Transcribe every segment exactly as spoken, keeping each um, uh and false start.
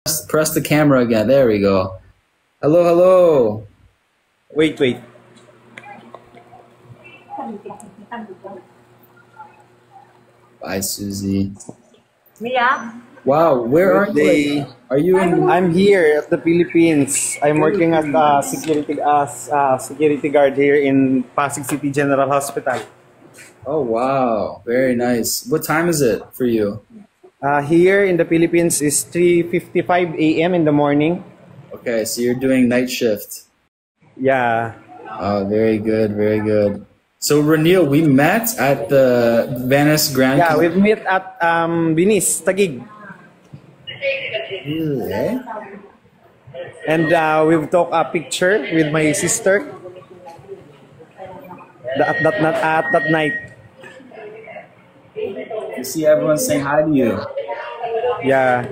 Press, press the camera again. There we go. Hello, hello. Wait, wait. Bye, Susie. Mia? Wow, where are Good day. you? Are you in? I'm here at the Philippines. I'm working as a security as a security guard here in Pasig City General Hospital. Oh, wow. Very nice. What time is it for you? Uh, here in the Philippines is three fifty-five a m in the morning. Okay, so you're doing night shift. Yeah. Oh, very good, very good. So, Ranil, we met at the Venice Grand. Yeah, we met at um, Venice, Taguig. Really, eh? And uh, we've took a picture with my sister Th- at that, not at that night. You see everyone saying hi to you. Yeah.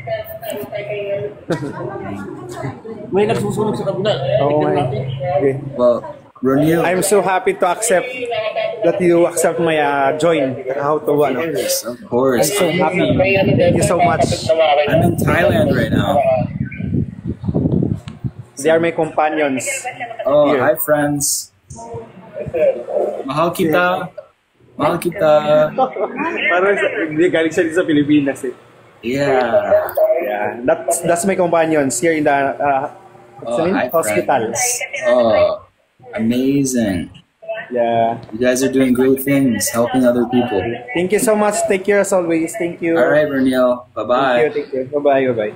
May nagsusunog sa kabila. Oo nga eh. Okay. Well, Ranil, I'm so happy to accept that you accept my uh, join. How to ano. yes, of course. I'm so happy. Thank you so much. I'm in Thailand right now. They are my companions. Oh, Here. hi, friends. Mahal kita. Mahal kita. Parang hindi galing siya dito sa Pilipinas eh. Yeah. Yeah, that's that's my companions here in the uh, what's the Oh, name? hi, Hospital. friends. Oh, amazing. Yeah. You guys are doing great things, helping other people. Thank you so much. Take care as always. Thank you. All right, Ranil. Thank you. Bye-bye. Take care. Bye bye. Bye bye.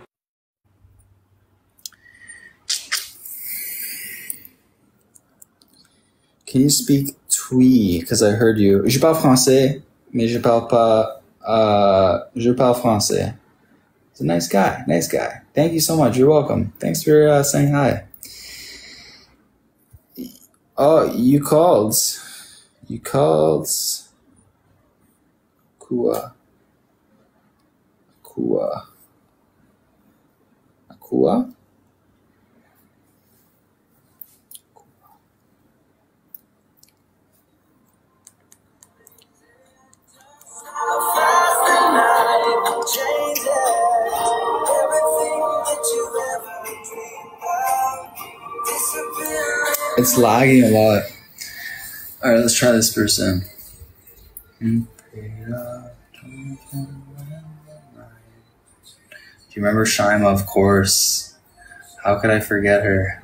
Can you speak Twi? Because I heard you. Je parle français, mais je parle pas. Uh, je parle français. He's a nice guy. Nice guy. Thank you so much. You're welcome. Thanks for uh, saying hi. Oh, you called. You called. Kua. Kua. Kua? It's lagging a lot. All right, let's try this person. Do you remember Shaima? Of course. How could I forget her?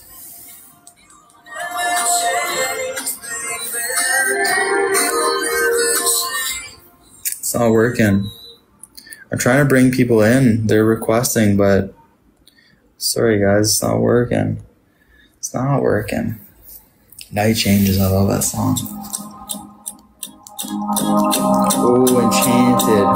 It's not working. I'm trying to bring people in. They're requesting, but sorry guys, it's not working. It's not working. Night Changes, I love that song. Oh, Enchanted.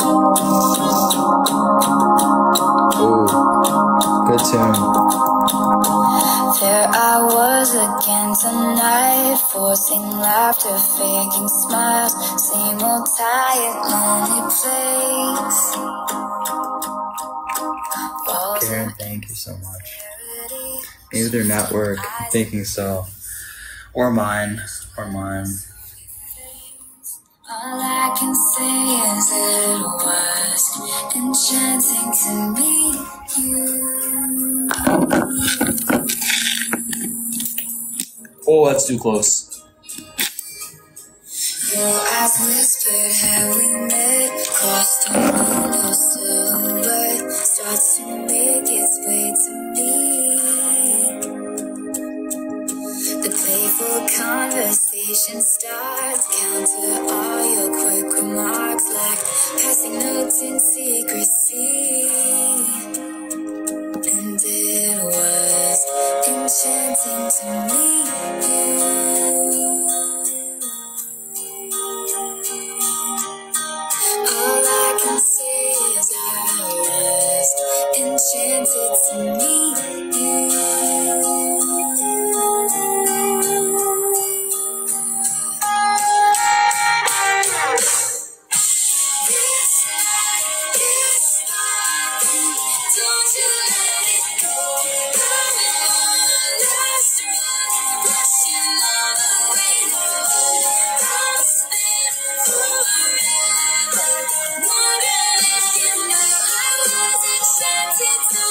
Oh, good tune. There I was again tonight, forcing laughter, faking smiles, same old tired, lonely place. Walls Karen, thank you so much. Maybe their network, I'm thinking so. Or mine, or mine. all I can say is it was enchanting to meet you. Oh, that's too close. Your eyes whispered how we met, crossed the moon, your silhouette starts to make its way to me. The playful conversation starts, counter all your quick remarks like passing notes in secrecy. And it was enchanting to meet you. All I can say is I was enchanted to meet you. This night is mine. Don't you let it go. I'm on last run, rushing all the way home. I'll spend forever wondering if you know I was enchanted. enchanted to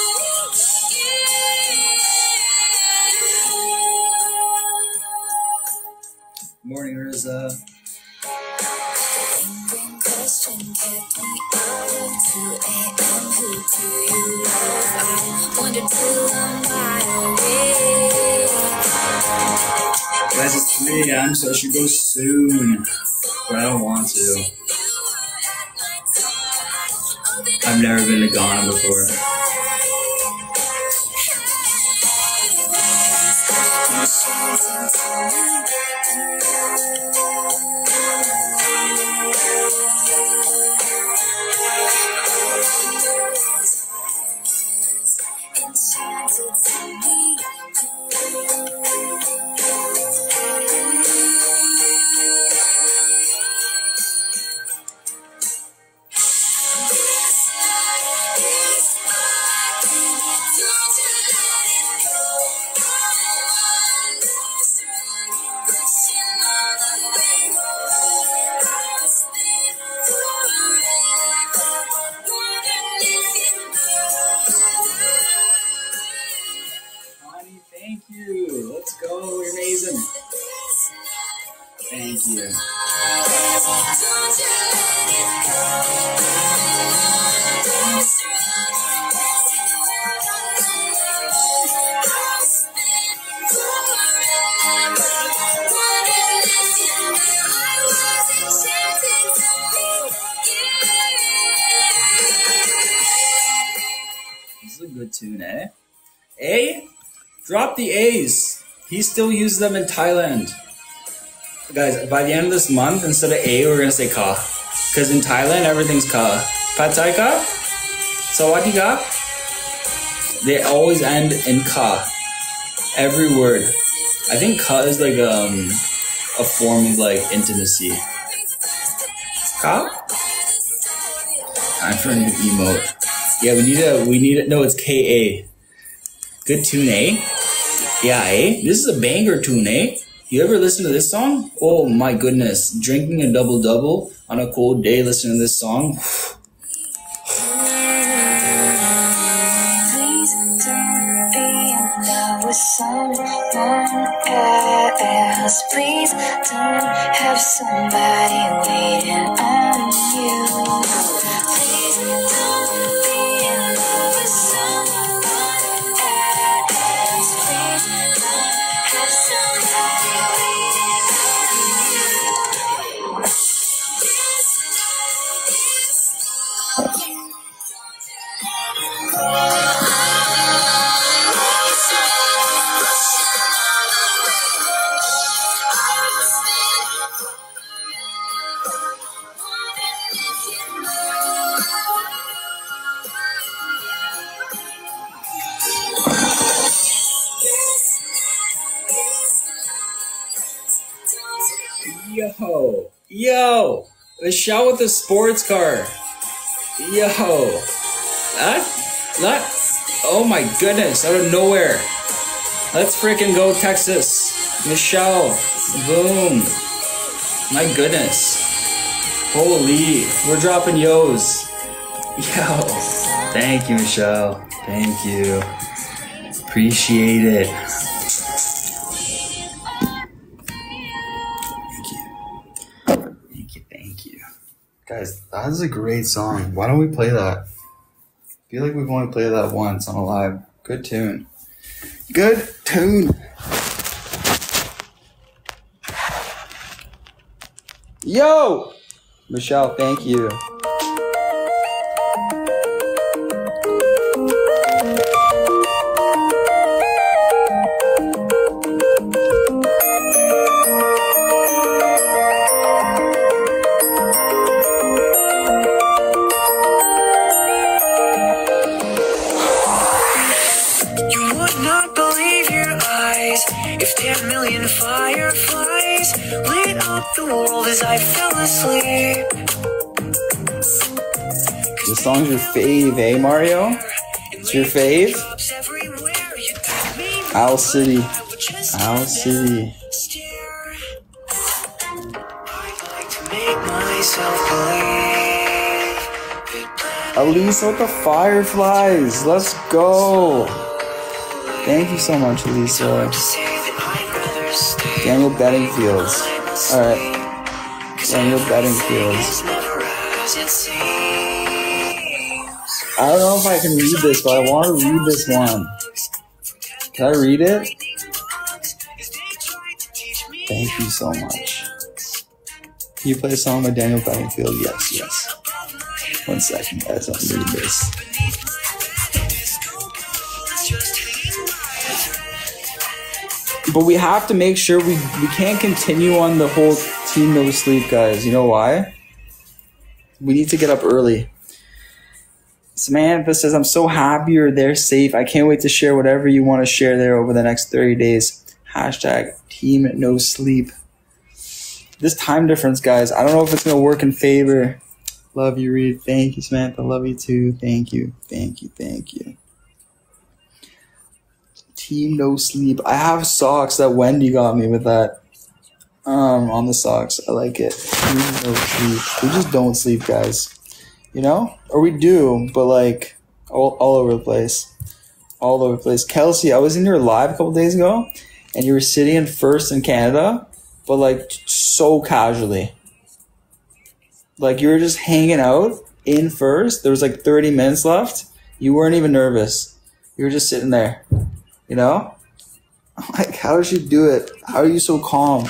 you. Morning, Riza. Question kept me out until A M. Who do you love? I wonder till I'm wide awake. Guys, it's three A M, so I should go soon. But I don't want to. I've never been to Ghana before. Enchanted to me. Connie, thank you. Let's go. You're amazing. Thank you. This is a good tune, eh? A? Drop the A's. He still uses them in Thailand. Guys, by the end of this month, instead of A, we're gonna say Ka. Because in Thailand, everything's Ka. Pad Thai Ka? Sawadee Ka? They always end in Ka. Every word. I think Ka is like um, a form of like intimacy. Ka? I'm trying to emote. Yeah, we need a, we need a, no, it's K A. Good tune, eh? Yeah, eh? This is a banger tune, eh? You ever listen to this song? Oh my goodness. Drinking a double-double on a cold day, listening to this song. Please don't be in love with someone else. Please don't have somebody waiting on you. Please don't be in love with someone else. Please don't have somebody waiting on you. This love is Yo, yo, Michelle with the sports car. Yo, that, that, oh my goodness, out of nowhere. Let's freaking go, Texas. Michelle, boom. My goodness. Holy, we're dropping yo's. Yo, thank you, Michelle. Thank you. Appreciate it. Guys, that is a great song. Why don't we play that? I feel like we've only played that once on a live. Good tune. Good tune. Yo! Michelle, thank you. The world as I fell asleep. This song's your fave, eh, Mario? It's your fave? Owl City. Owl City. I'd like to make myself believe that Elisa with the fireflies. Let's go. Thank you so much, Elisa. Daniel Bedingfields. Alright. Daniel Bedingfields. I don't know if I can read this, but I want to read this one. Can I read it? Thank you so much. Can you play a song by Daniel Bedingfield? Yes, yes. One second, guys. I'm reading this. But we have to make sure we, we can't continue on the whole team no sleep, guys. You know why? We need to get up early. Samantha says, I'm so happy you're there safe. I can't wait to share whatever you want to share there over the next thirty days. Hashtag team no sleep. This time difference, guys, I don't know if it's going to work in favor. Love you, Reed. Thank you, Samantha. Love you too. Thank you. Thank you. Thank you. Team no sleep. I have socks that Wendy got me with that. Um, on the socks. I like it. Team no sleep. We just don't sleep, guys. You know? Or we do, but like all, all over the place. All over the place. Kelsey, I was in your live a couple days ago, and you were sitting in first in Canada, but like so casually. Like you were just hanging out in first. There was like thirty minutes left. You weren't even nervous. You were just sitting there. You know? Like, how did you do it? How are you so calm?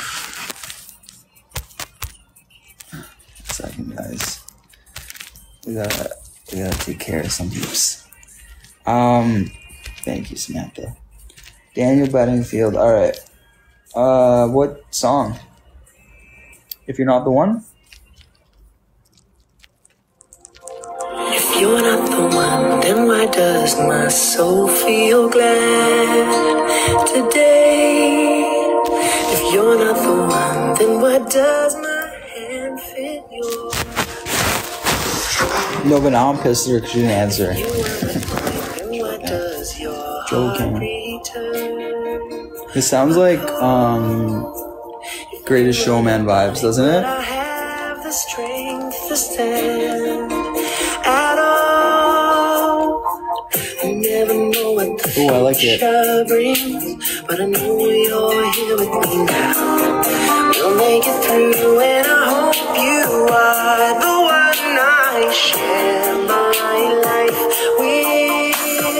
Second, guys. We gotta, we gotta take care of some peeps. Um, thank you, Samantha. Daniel Bedingfield. All right. Uh, what song? If You're Not the One? If you're not the one, then why does my soul feel glad today? If you're not the one, then why does my hand fit yours? No, but now I'm pissed at her because she didn't answer. Joking. This sounds like um, Greatest Showman vibes, doesn't it? I have the strength to stand at all. I never know what the Ooh, I like it. future brings, but I know you're here with me now. We'll make it through, and I hope you are the one I share my life with.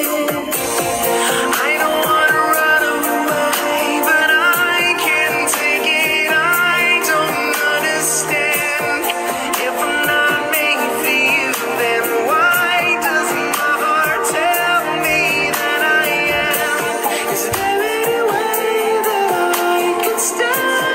I don't wanna run away, but I can't take it. I don't understand. If I'm not made for you, then why does my heart tell me that I am? Is there any way that I can stay?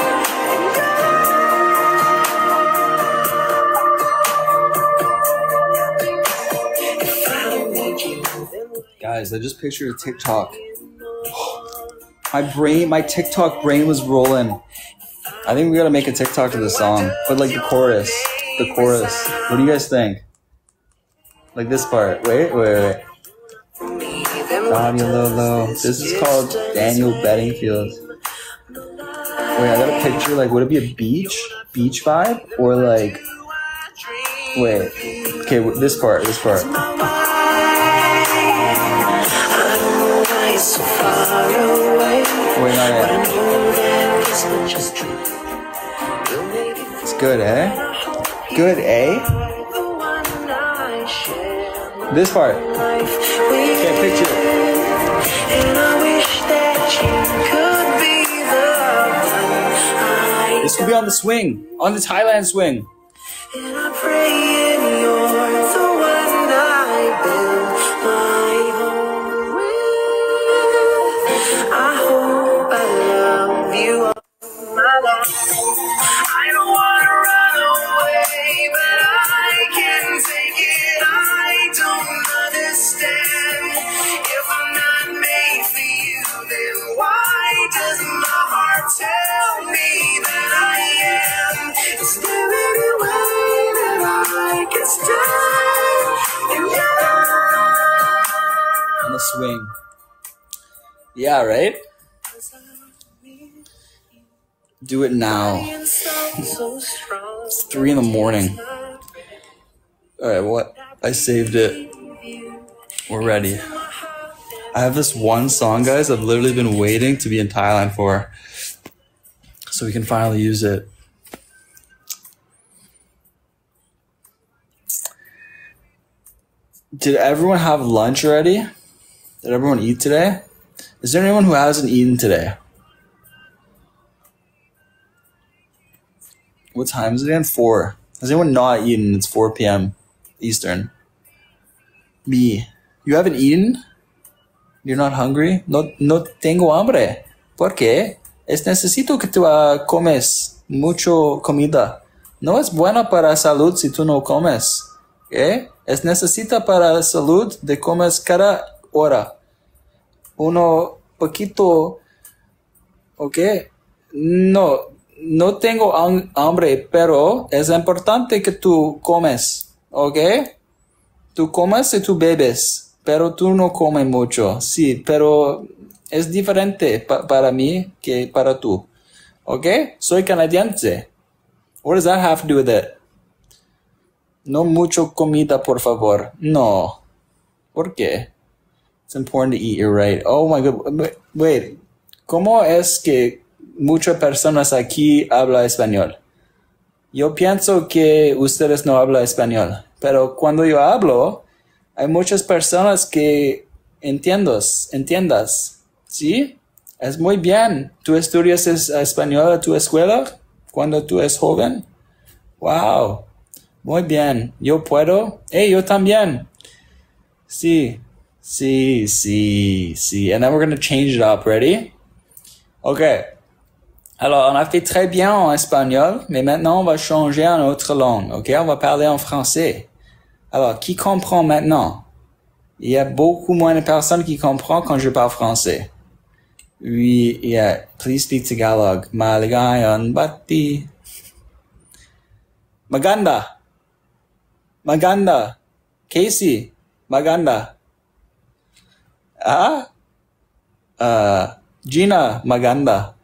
Guys, I just pictured a TikTok. My brain, my TikTok brain was rolling. I think we gotta make a TikTok to this song. But like the chorus. The chorus. What do you guys think? Like this part. Wait, wait, wait. Daniel Low Low. This is called Daniel Bedingfield. Wait, I got a picture. Like, would it be a beach? Beach vibe? Or like... Wait. Okay, this part. This part. So far away, Wait, not yet. but I know that this much is true. It's good, eh? Good, eh? This part. Okay, picture it. And I wish that you could be the one I This could be on the swing. On the Thailand swing. And I pray and you're the one I build my home with. I hope I love you all my life. I don't wanna run away, but I can't take it. I don't understand. If I'm not made for you, then why does my heart tell me that I am? Is there any way that I can stay in your On the swing. Yeah, right? Do it now. so strong. It's three in the morning. Alright, what? I saved it. We're ready. I have this one song, guys, I've literally been waiting to be in Thailand for, so we can finally use it. Did everyone have lunch already? Did everyone eat today? Is there anyone who hasn't eaten today? What time is it again? Four. Has anyone not eaten? It's four p.m. Eastern. Me. You haven't eaten? You're not hungry? No, no tengo hambre. ¿Por qué? Es necesito que tú uh, comes mucho comida. No es buena para salud si tú no comes. ¿Qué? Es necesita para salud de comes cada hora. Uno poquito. ¿Ok? No, no tengo hambre, pero es importante que tú comes. ¿Ok? Tú comes y tú bebes, pero tú no comes mucho. Sí, pero es diferente pa para mí que para tú. ¿Ok? Soy canadiense. What does that have to do with it? No mucho comida, por favor. No. ¿Por qué? It's important to eat, you're right. Oh my God. Wait. ¿Cómo es que muchas personas aquí hablan español? Yo pienso que ustedes no hablan español. Pero cuando yo hablo, hay muchas personas que entiendas, entiendas, ¿sí? Es muy bien. ¿Tú estudias español en tu escuela cuando tú eres joven? Wow. Muy bien. Yo puedo. Hey, yo también. Sí, sí, sí, sí. And then we're going to change it up. Ready? Okay. Alors, on a fait très bien en espagnol, mais maintenant, on va changer en autre langue. OK? On va parler en français. Alors, qui comprend maintenant? Il y a beaucoup moins de personnes qui comprennent quand je parle français. Oui, yeah. Please speak Tagalog. Maligayon bati. Maganda. Maganda. Casey. Maganda. Ah? Uh, Gina. Maganda.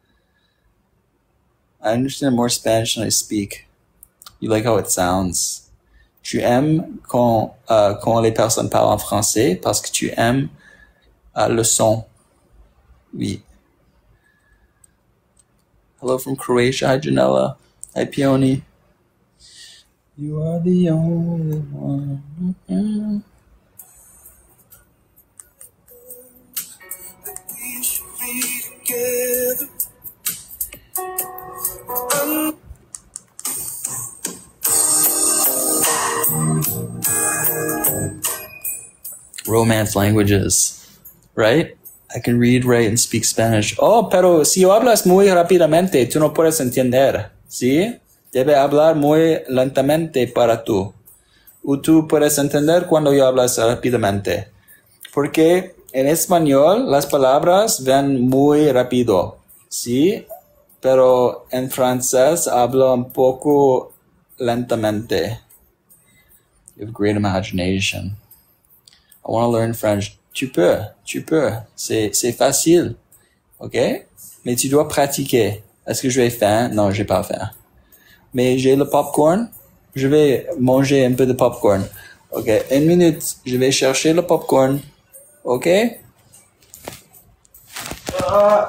I understand more Spanish than I speak. You like how it sounds. Tu aimes quand, euh, quand les personnes parlent en français parce que tu aimes euh, le son. Oui. Hello from Croatia. Hi, Janella. Hi, Peony. You are the only one. Mm-hmm. We should be together. Um. Romance languages, right? I can read, write, and speak Spanish. Oh, pero si hablas muy rápidamente, tú no puedes entender, ¿sí? Debe hablar muy lentamente para tú. O tú puedes entender cuando yo hablas rápidamente. Porque en español las palabras ven muy rápido, ¿sí? Pero en francés hablo un poco lentamente. You have great imagination. I want to learn French. Tu peux, tu peux. C'est, c'est facile. OK? Mais tu dois pratiquer. Est-ce que je vais faim? Non, j'ai pas faim. Mais j'ai le popcorn. Je vais manger un peu de popcorn. OK? Une minute. Je vais chercher le popcorn. OK? Uh.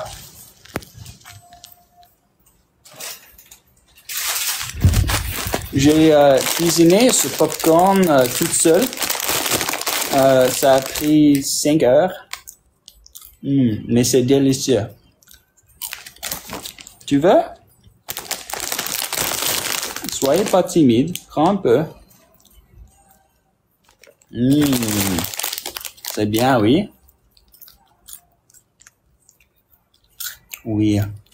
J'ai euh, cuisiné ce popcorn euh, toute seule. Euh, ça a pris cinq heures. Mm, mais c'est délicieux. Tu veux? Soyez pas timide. Prends un peu. Mm, c'est bien, oui. Oui.